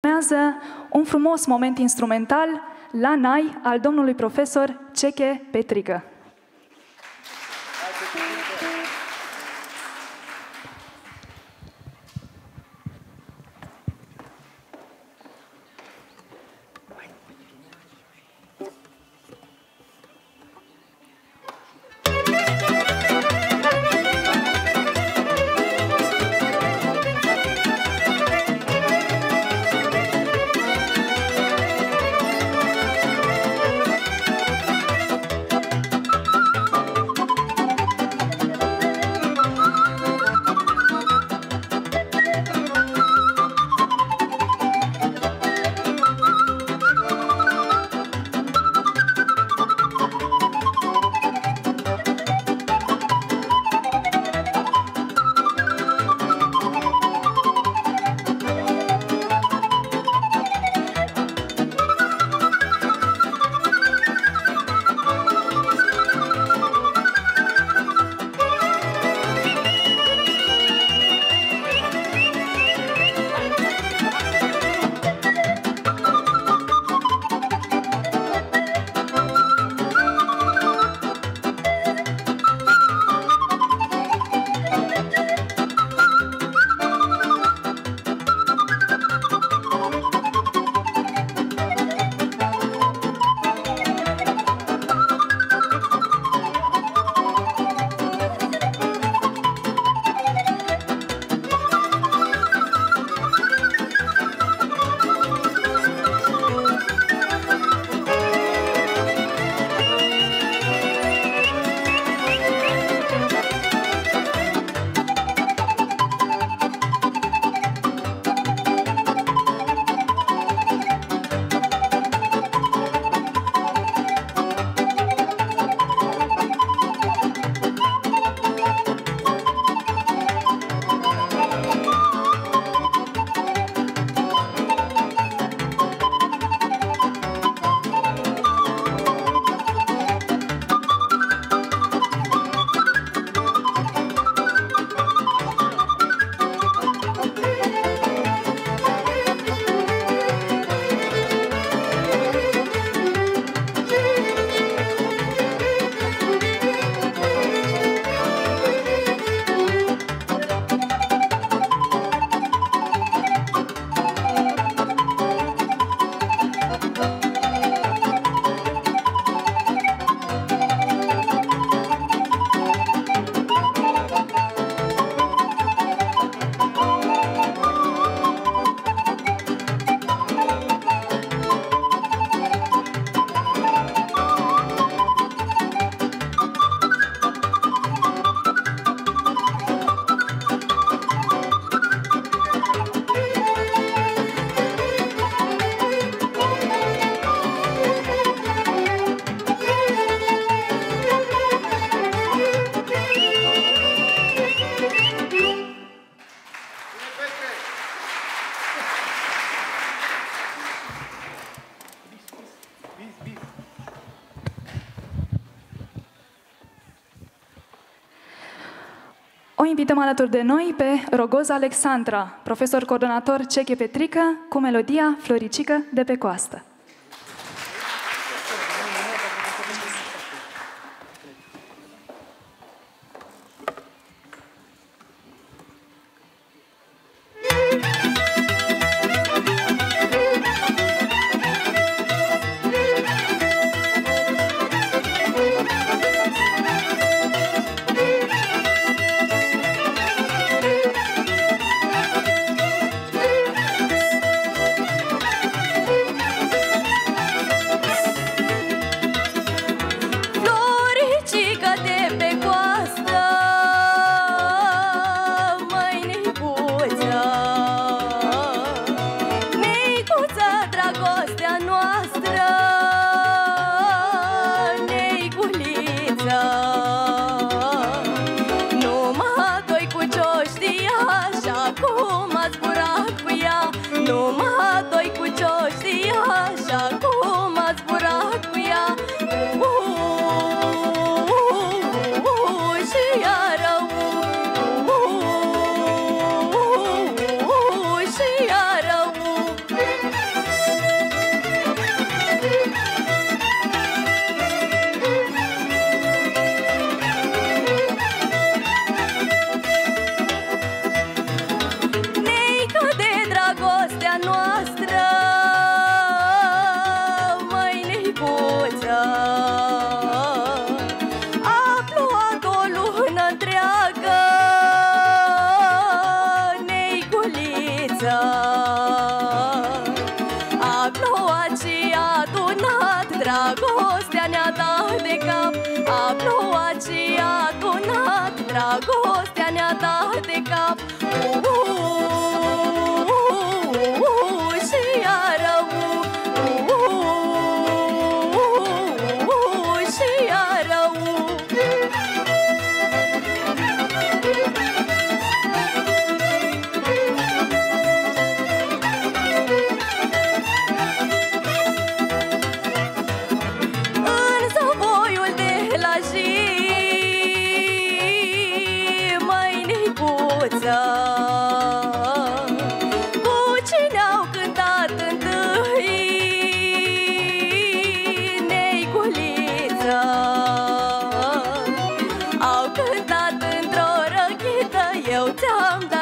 urmează un frumos moment instrumental, La Nai, al domnului profesor Ceche Petrică. O invităm alături de noi pe Rogoz Alexandra, profesor coordonator Ceche Petrică, cu melodia Floricică de pe coastă.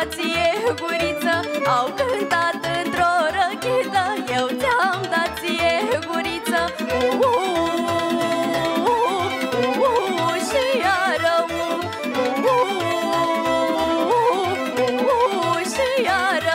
dat ție guriță, au cântat într-o răchită, eu ți-am dat ție guriță. Și iară și iară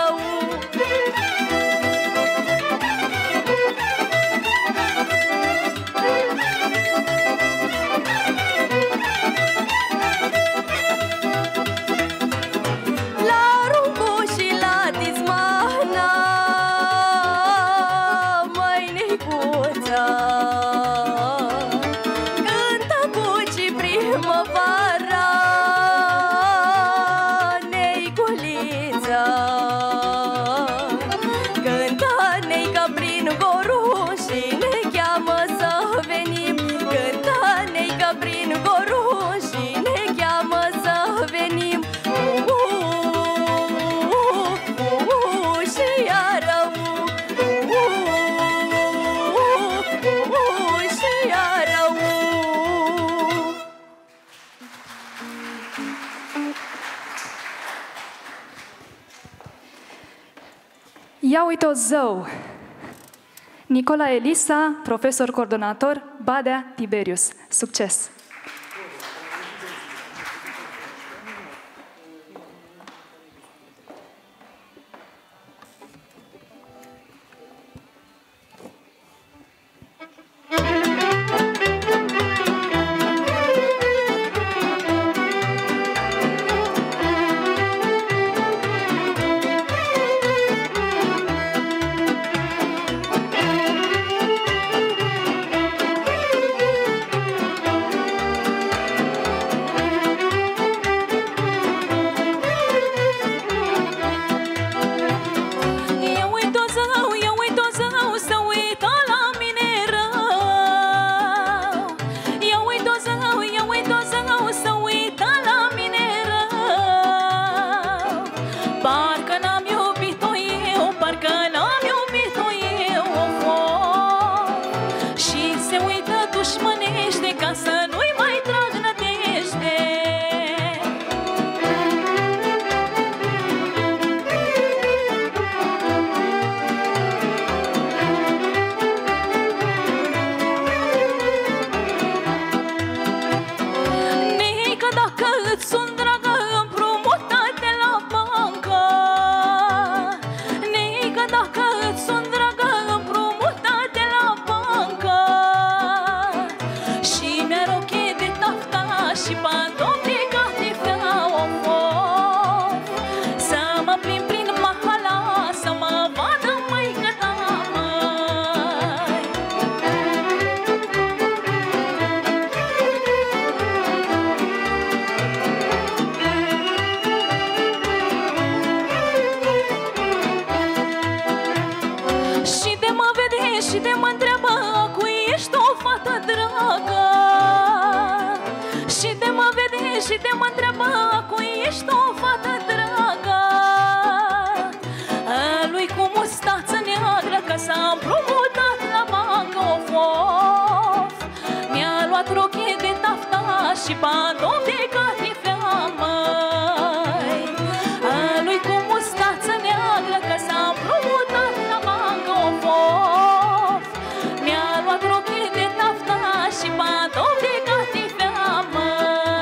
Ia uite-o zău! Nicola Elisa, profesor coordonator, Badea Tiberius. Succes! Și te mă întreabă cui ești o fată dragă. Lui cu mustață neagră, că s-a împrumutat la bancă. Of, of, mi-a luat rochie de tafta și pantofi de catifea, măi. Lui cu mustață neagră, că s-a împrumutat la bancă. Of, of, mi-a luat rochie de tafta și pantofi de catifea, măi.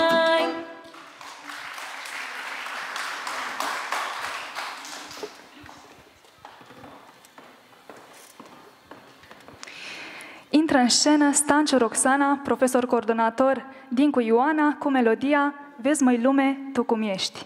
Intră în scenă Stanciu Roxana, profesor coordonator, Dincu Ioana, cu melodia Vezi, măi lume, tu cum ești.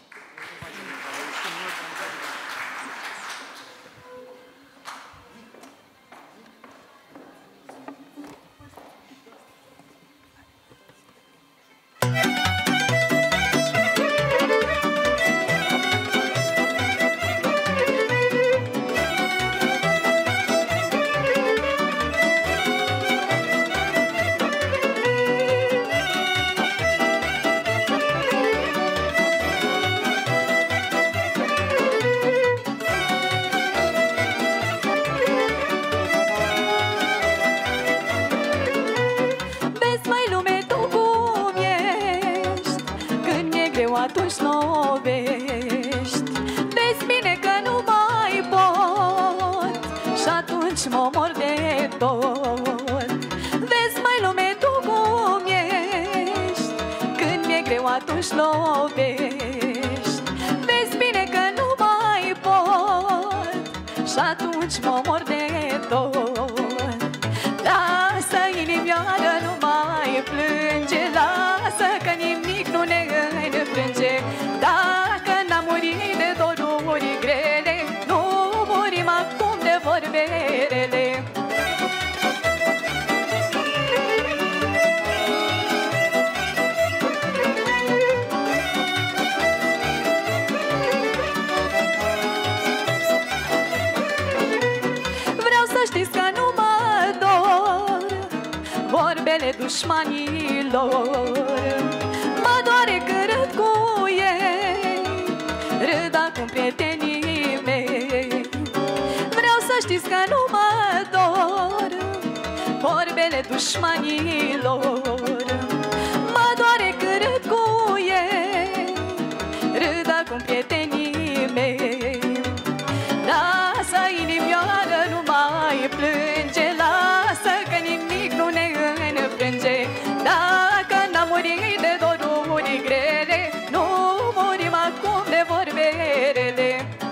tot. Vezi, mai lume, tu cum ești, când mi-e greu atunci lovești. Vezi bine că nu mai pot și atunci mă omor de tot. Lasă inimioară, nu mai plânge, lasă că nimic nu ne înfrânge. Dacă n-am murit de doruri grele, nu murim acum de vorbe rele. Vreau să știți că nu mă dor vorbele dușmanilor. Mă doare când râd cu ei, râd acum prietenii mei. Vreau să știți că nu mă dor vorbele dușmanilor. Mă doare când râd cu ei, râd acum prietenii mei. Lasă inimioară, nu mai plânge, lasă că nimic nu ne înfrânge. Dacă n-am murit de doruri grele, nu murim acum de vorbe rele.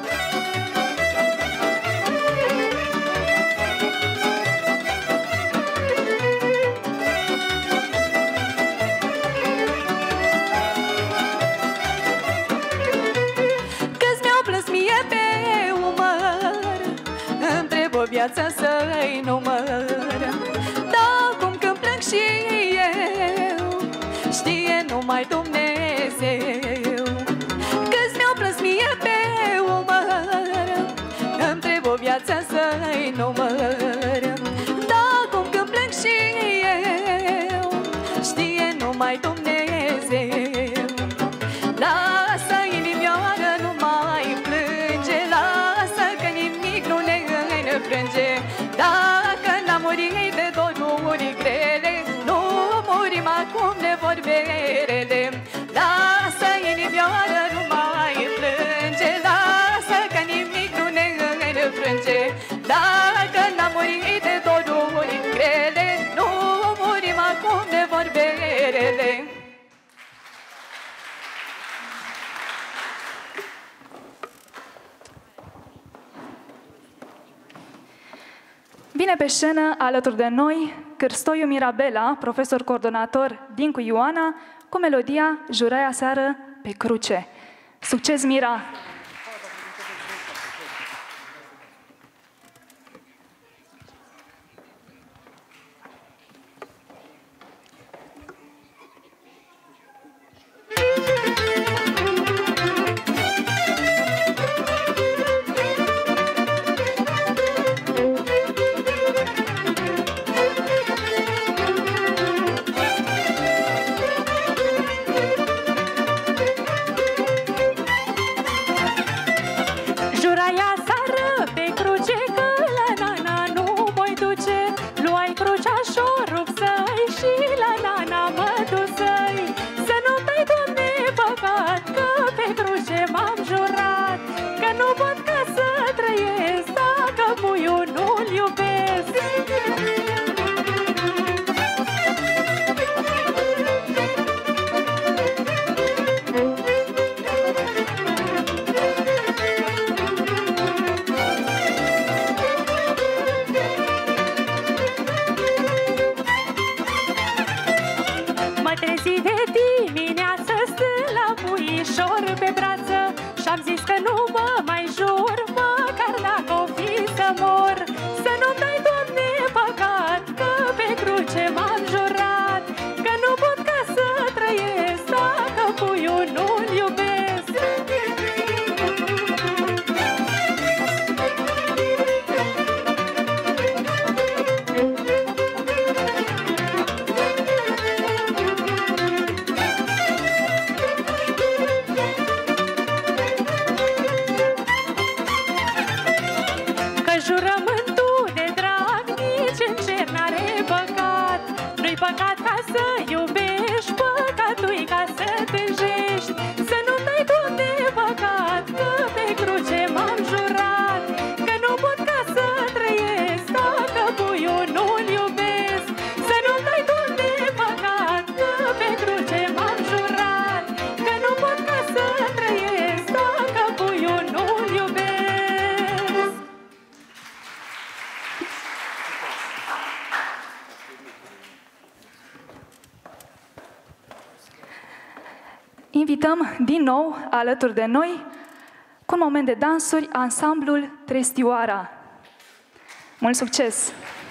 Câți mi-au plâns mie pe umăr, îmi trebuie o viață să-i număr. Dar acum când plâng și eu, știe numai Dumnezeu. Câți mi-au plâns mie pe umăr, îmi trebuie o viață să-i număr. Dar acum când plâng și eu, știe numai Dumnezeu. Lasă inimioară, nu mai plânge, lasă că nimic nu ne înfrânge. Dacă n-am murit de doruri grele, nu murim acum de vorbe rele. Lasă inimioară, nu mai plânge, lasă că nimic nu ne înfrânge. Dacă n-am murit de doruri grele, nu murim acum de vorbe rele. Vine pe scenă alături de noi Cârstoiu Mirabela, profesor coordonator din cu Ioana, cu melodia Juraia seară pe cruce. Succes, Mira! invităm din nou alături de noi, cu un moment de dansuri, ansamblul Trestioara. Mult succes!